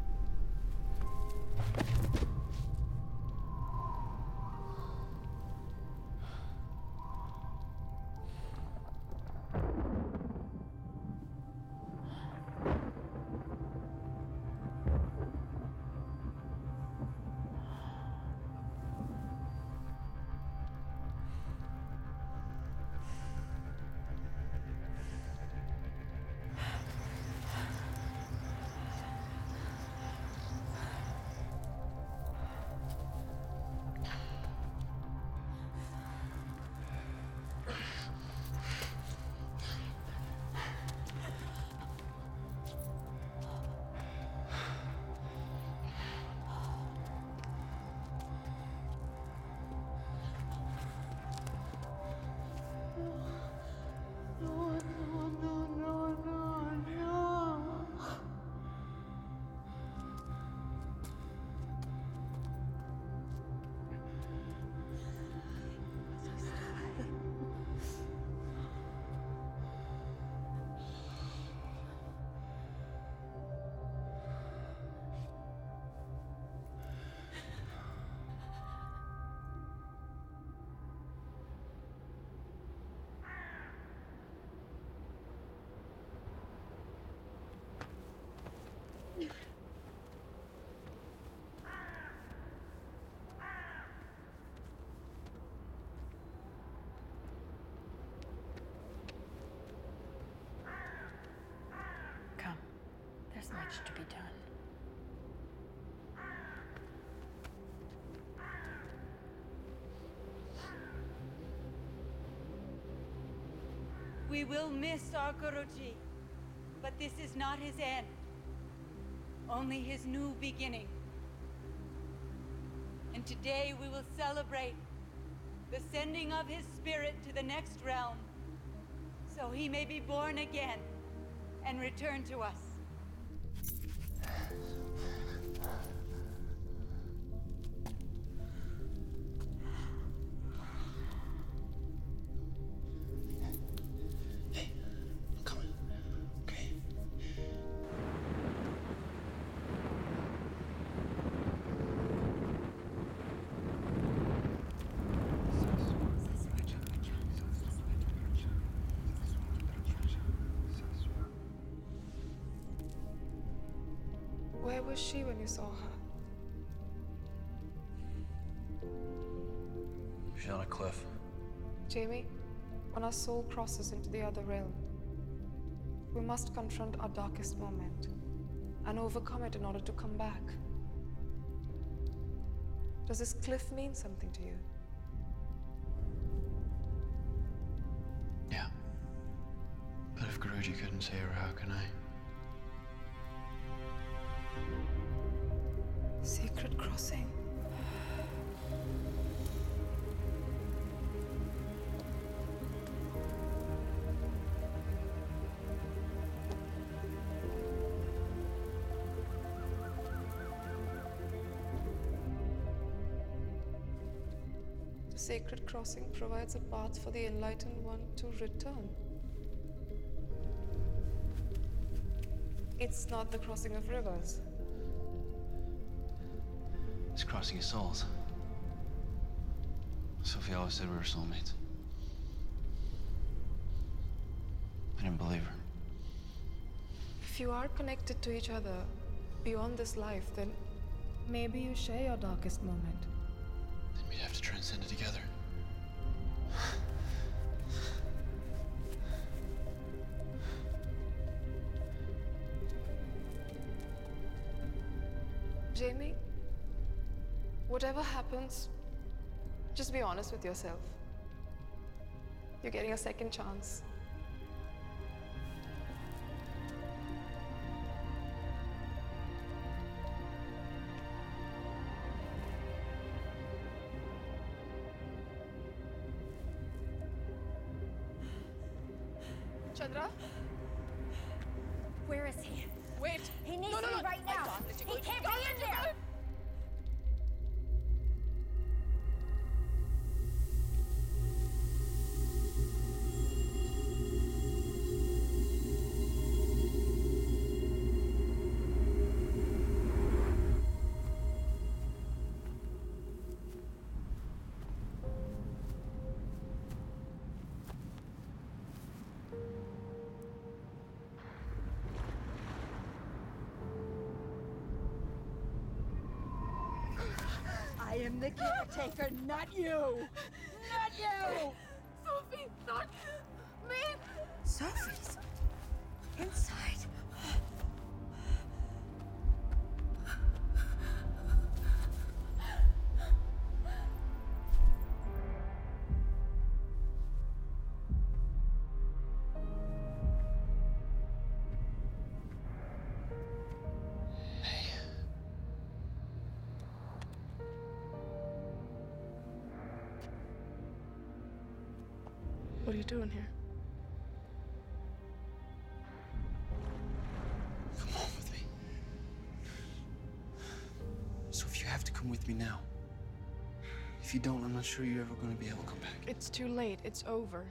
Come. There's much to be done. We will miss our Guruji, but this is not his end, only his new beginning. And today we will celebrate the sending of his spirit to the next realm, so he may be born again and return to us. Where was she when you saw her? She's on a cliff. Jamie, when our soul crosses into the other realm, we must confront our darkest moment and overcome it in order to come back. Does this cliff mean something to you? But if Guruji couldn't save her, how can I? Sacred crossing. The sacred crossing provides a path for the enlightened one to return. It's not the crossing of rivers. It's crossing of souls. Sophie always said we were soulmates. I didn't believe her. If you are connected to each other beyond this life, then maybe you share your darkest moment. Then we'd have to transcend it together. Jamie, whatever happens, just be honest with yourself. You're getting a second chance. Chandra? Where is he? Wait! He needs No, no, me no. right now. He can't be in there. I am the caretaker, not you! Not you! Sophie, not me! Sophie's inside. What are you doing here? Come on with me. Sophie, you have to come with me now. If you don't, I'm not sure you're ever going to be able to come back. It's too late. It's over.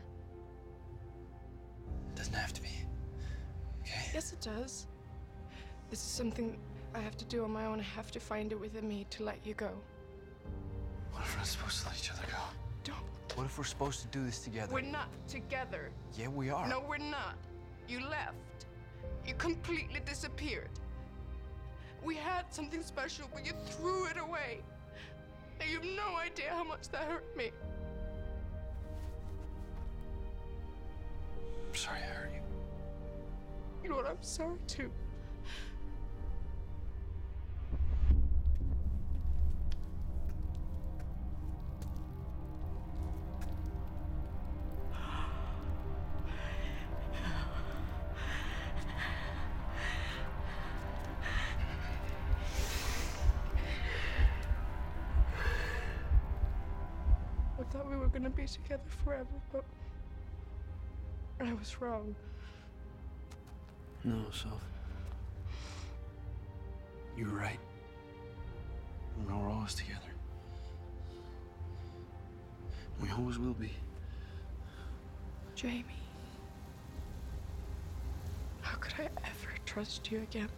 It doesn't have to be. Okay? Yes, it does. This is something I have to do on my own. I have to find it within me to let you go. What if we're not supposed to let each other go? Don't. What if we're supposed to do this together? We're not together. Yeah, we are. No, we're not. You left. You completely disappeared. We had something special, but you threw it away. And you have no idea how much that hurt me. I'm sorry I hurt you. You know what? I'm sorry too. I thought we were gonna be together forever, but I was wrong. No, Soph. You were right. And now we're always together. We always will be. Jamie, how could I ever trust you again?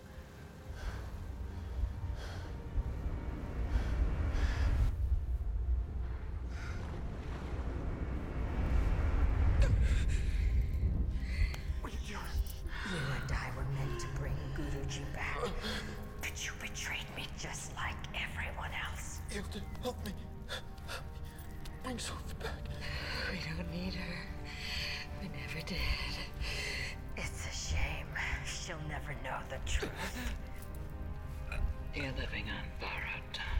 You and I were meant to bring Guruji back. But you betrayed me just like everyone else. You have to help me. Bring Sophie back. We don't need her. We never did. It's a shame. She'll never know the truth. You're living on borrowed time.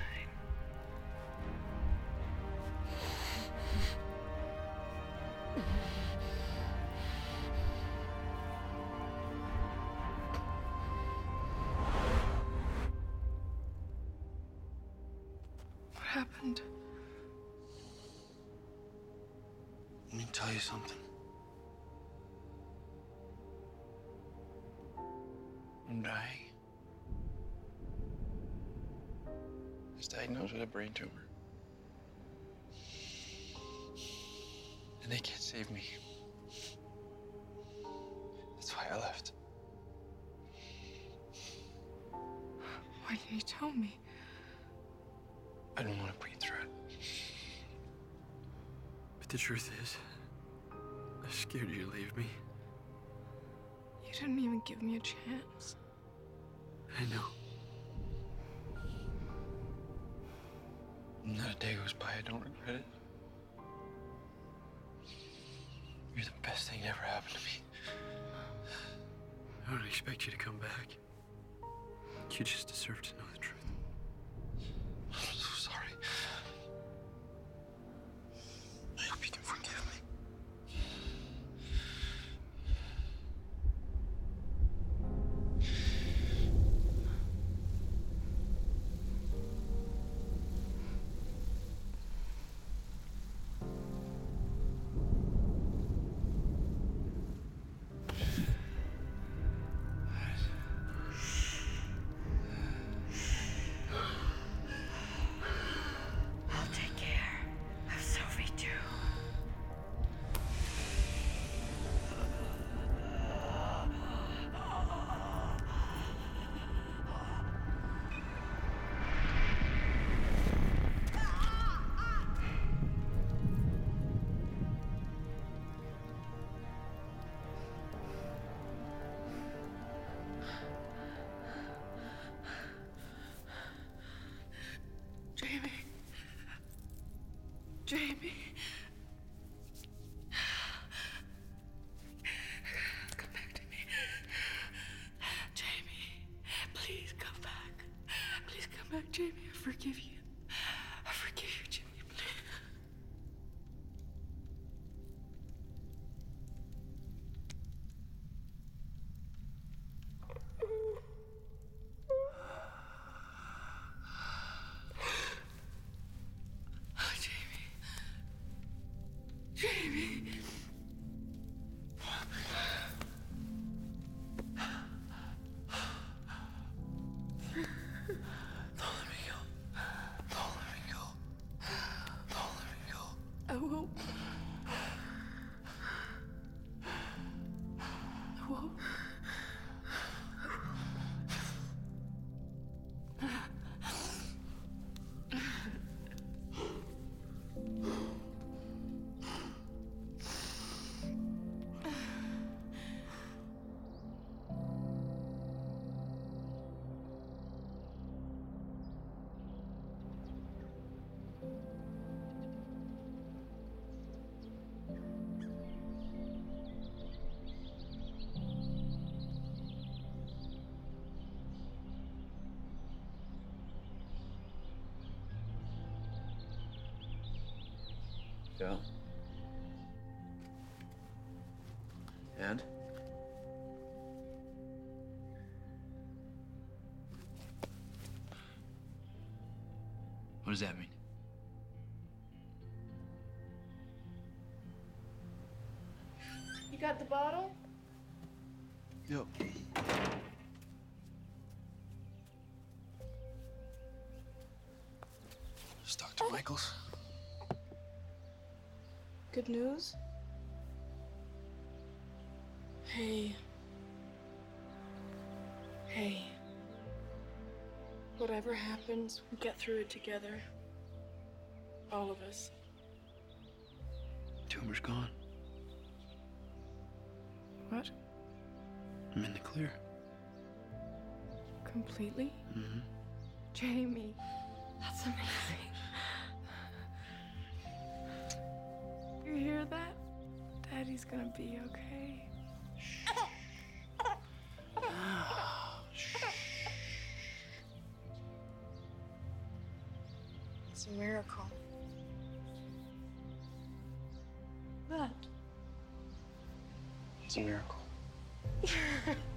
happened? Let me tell you something. I'm dying. I was diagnosed with a brain tumor. And they can't save me. That's why I left. Why didn't you tell me? I didn't want to put you through it. But the truth is, I'm scared you to leave me. You didn't even give me a chance. I know. Not a day goes by I don't regret it. You're the best thing that ever happened to me. I don't expect you to come back. You just deserve to know the truth. I'm so sorry. I hope you can forgive me. I'll take care of Sophie too. Jamie. Jamie. Come back to me. Jamie, please come back. Please come back, Jamie. I forgive you. I forgive you, Jamie, please. Oh, Jamie. Jamie. Don't let me go. Don't let me go. Don't let me go. I won't. I won't. Yeah. And? What does that mean? You got the bottle? Yep. It's Doctor Michaels. Good news? Hey. Hey. Whatever happens, we get through it together. All of us. Tumor's gone. What? I'm in the clear. Completely? Mm-hmm. Jamie, that's amazing. You hear that? Daddy's gonna be okay. It's a miracle. That. It's a miracle.